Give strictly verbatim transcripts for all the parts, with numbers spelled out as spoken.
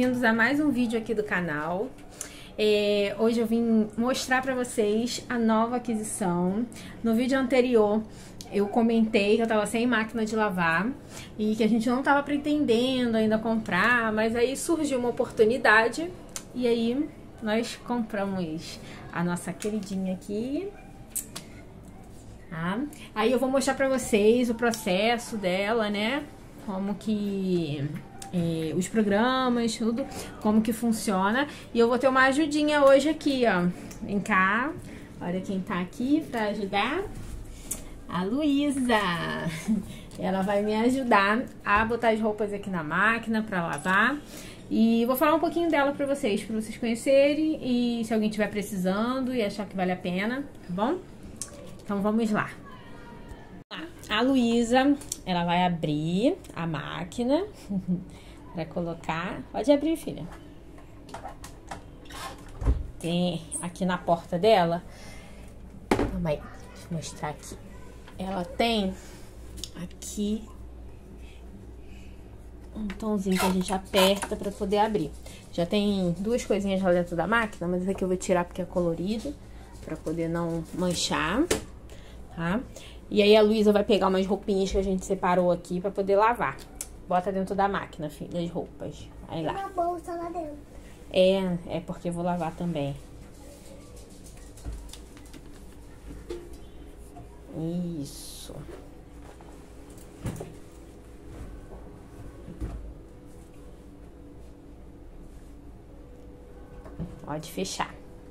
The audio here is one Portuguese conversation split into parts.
bem-vindos a mais um vídeo aqui do canal. É, hoje eu vim mostrar pra vocês a nova aquisição. No vídeo anterior eu comentei que eu tava sem máquina de lavar e que a gente não tava pretendendo ainda comprar, mas aí surgiu uma oportunidade e aí nós compramos a nossa queridinha aqui. Tá? Aí eu vou mostrar pra vocês o processo dela, né? Como que... É, os programas, tudo, como que funciona. E eu vou ter uma ajudinha hoje aqui, ó. Vem cá. Olha quem tá aqui pra ajudar. A Luísa. Ela vai me ajudar a botar as roupas aqui na máquina pra lavar. E vou falar um pouquinho dela pra vocês, pra vocês conhecerem. E se alguém estiver precisando e achar que vale a pena, tá bom? Então vamos lá. A Luísa, ela vai abrir a máquina para colocar. Pode abrir, filha. Tem aqui na porta dela. Calma aí, deixa eu mostrar aqui. Ela tem aqui um botãozinho que a gente aperta para poder abrir. Já tem duas coisinhas lá dentro da máquina, mas esse aqui eu vou tirar porque é colorido, para poder não manchar, tá? E aí a Luísa vai pegar umas roupinhas que a gente separou aqui pra poder lavar. Bota dentro da máquina, filha, as roupas. Aí lá. Uma bolsa lá dentro. É, é porque eu vou lavar também. Isso. Pode fechar.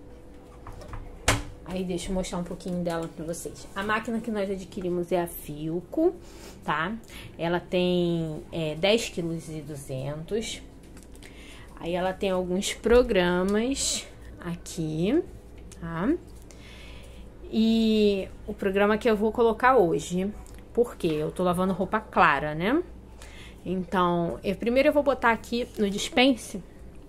Aí deixa eu mostrar um pouquinho dela pra vocês. A máquina que nós adquirimos é a Philco, tá? Ela tem é, dez quilos e duzentos. Aí ela tem alguns programas aqui, tá? E o programa que eu vou colocar hoje, porque eu tô lavando roupa clara, né? Então, eu, primeiro eu vou botar aqui no dispense.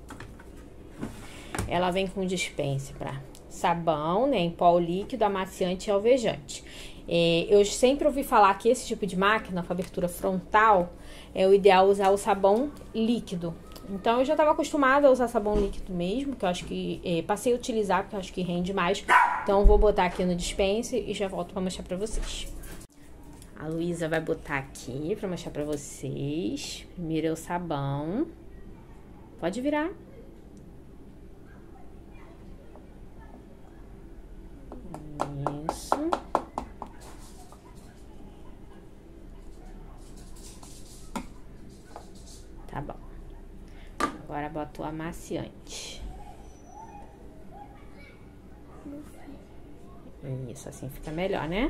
Ela vem com dispense pra... sabão, né, em pó líquido, amaciante e alvejante. É, eu sempre ouvi falar que esse tipo de máquina, com abertura frontal, é o ideal usar o sabão líquido. Então, eu já estava acostumada a usar sabão líquido mesmo, que eu acho que... É, passei a utilizar, porque eu acho que rende mais. Então, vou botar aqui no dispense e já volto para mostrar para vocês. A Luísa vai botar aqui para mostrar para vocês. Primeiro é o sabão. Pode virar. Isso. Tá bom. Agora boto o amaciante. Isso, assim fica melhor, né?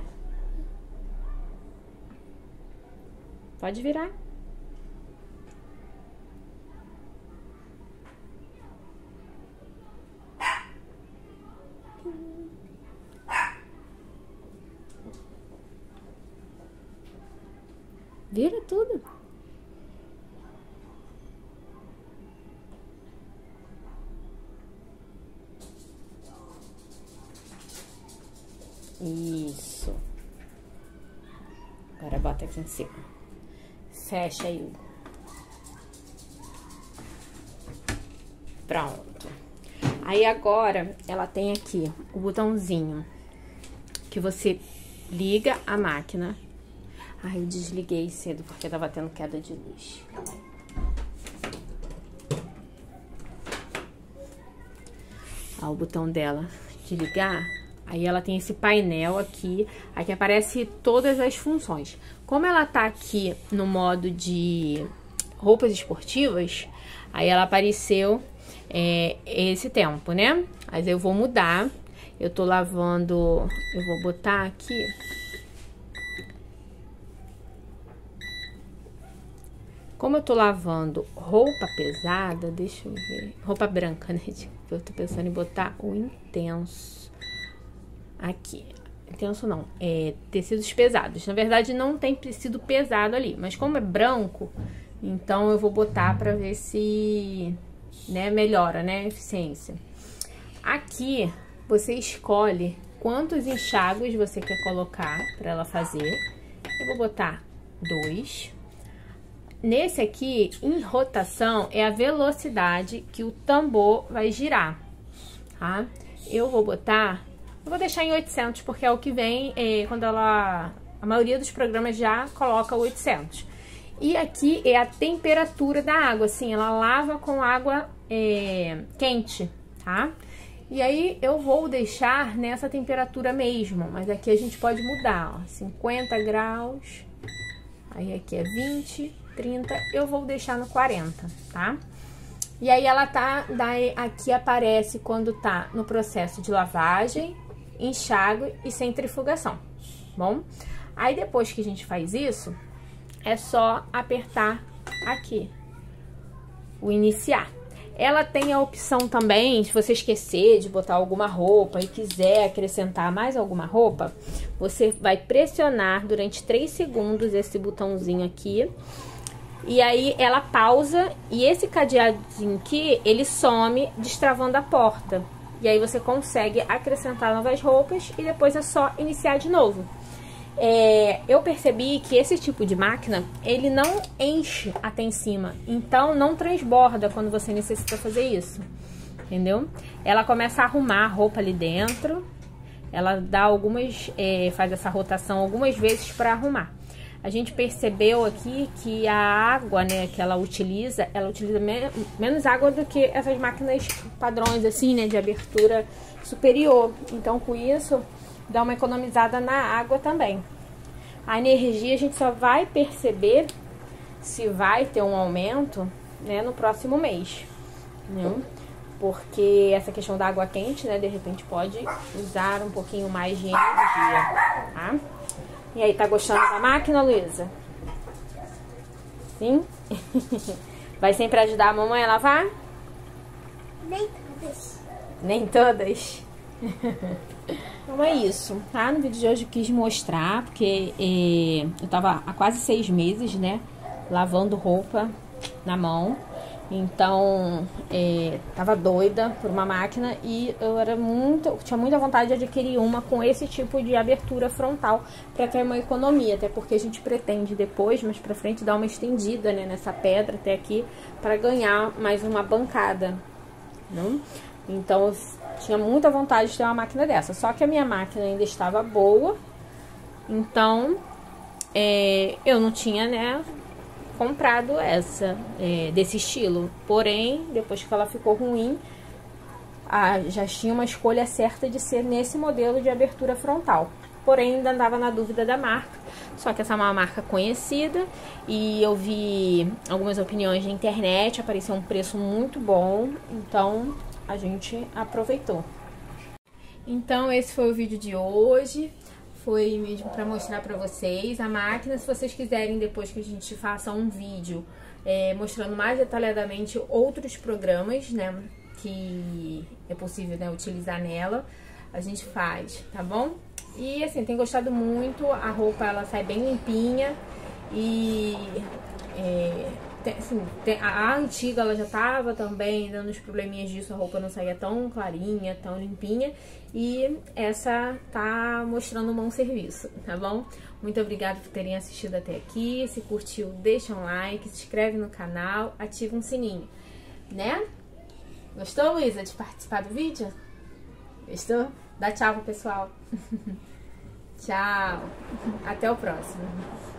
Pode virar. Vira tudo. Isso. Agora bota aqui em cima. Fecha aí. Pronto. Aí agora ela tem aqui o botãozinho que você liga a máquina. Ai, eu desliguei cedo porque tava tendo queda de luz. Ó, o botão dela de ligar. Aí ela tem esse painel aqui. Aqui aparece todas as funções. Como ela tá aqui no modo de roupas esportivas, aí ela apareceu é, esse tempo, né? Mas eu vou mudar. Eu tô lavando... Eu vou botar aqui... Como eu tô lavando roupa pesada, deixa eu ver... Roupa branca, né? Eu tô pensando em botar o intenso. Aqui. Intenso não, é tecidos pesados. Na verdade, não tem tecido pesado ali. Mas como é branco, então eu vou botar pra ver se... né, melhora, né? A eficiência. Aqui, você escolhe quantos enxágues você quer colocar pra ela fazer. Eu vou botar dois. nesse aqui, em rotação, é a velocidade que o tambor vai girar, tá? Eu vou botar, eu vou deixar em oitocentos, porque é o que vem é, quando ela, a maioria dos programas já coloca oitocentos. E aqui é a temperatura da água, assim, ela lava com água é, quente, tá? E aí eu vou deixar nessa temperatura mesmo, mas aqui a gente pode mudar, ó, cinquenta graus, aí aqui é vinte, trinta, eu vou deixar no quarenta, tá? E aí ela tá, daí aqui aparece quando tá no processo de lavagem, enxágue e centrifugação, bom? Aí depois que a gente faz isso, é só apertar aqui, o iniciar. Ela tem a opção também, se você esquecer de botar alguma roupa e quiser acrescentar mais alguma roupa, você vai pressionar durante três segundos esse botãozinho aqui. E aí ela pausa e esse cadeadinho aqui, ele some destravando a porta. E aí você consegue acrescentar novas roupas e depois é só iniciar de novo. É, eu percebi que esse tipo de máquina, ele não enche até em cima, então não transborda quando você necessita fazer isso, entendeu? Ela começa a arrumar a roupa ali dentro, ela dá algumas, é, faz essa rotação algumas vezes para arrumar. A gente percebeu aqui que a água, né, que ela utiliza, ela utiliza me menos água do que essas máquinas padrões, assim, né, de abertura superior. Então, com isso, dá uma economizada na água também. A energia a gente só vai perceber se vai ter um aumento, né, no próximo mês, né? Porque essa questão da água quente, né, de repente pode usar um pouquinho mais de energia, tá? E aí, tá gostando da máquina, Luísa? Sim? Vai sempre ajudar a mamãe a lavar? Nem todas. Nem todas? Então é isso, tá? No vídeo de hoje eu quis mostrar, porque eh, eu tava há quase seis meses, né, lavando roupa na mão. Então, eh, tava doida por uma máquina e eu era muito, eu tinha muita vontade de adquirir uma com esse tipo de abertura frontal para ter uma economia, até porque a gente pretende depois, mais pra frente, dar uma estendida, né, nessa pedra até aqui para ganhar mais uma bancada, não? Então, eu tinha muita vontade de ter uma máquina dessa. Só que a minha máquina ainda estava boa. Então, é, eu não tinha, né, comprado essa, é, desse estilo. Porém, depois que ela ficou ruim, a, já tinha uma escolha certa de ser nesse modelo de abertura frontal. Porém, ainda andava na dúvida da marca. Só que essa é uma marca conhecida. E eu vi algumas opiniões na internet. Apareceu um preço muito bom. Então, a gente aproveitou. Então, esse foi o vídeo de hoje. Foi mesmo para mostrar para vocês a máquina. Se vocês quiserem, depois que a gente faça um vídeo é, mostrando mais detalhadamente outros programas, né, que é possível, né, utilizar nela, a gente faz, tá bom? E assim, tem gostado muito. A roupa, ela sai bem limpinha. E é, Assim, a antiga ela já tava também dando uns probleminhas disso, a roupa não saía tão clarinha, tão limpinha. E essa tá mostrando um bom serviço, tá bom? Muito obrigada por terem assistido até aqui. Se curtiu, deixa um like, se inscreve no canal, ativa um sininho, né? Gostou, Luísa, de participar do vídeo? Gostou? Dá tchau pro pessoal. Tchau. Até o próximo.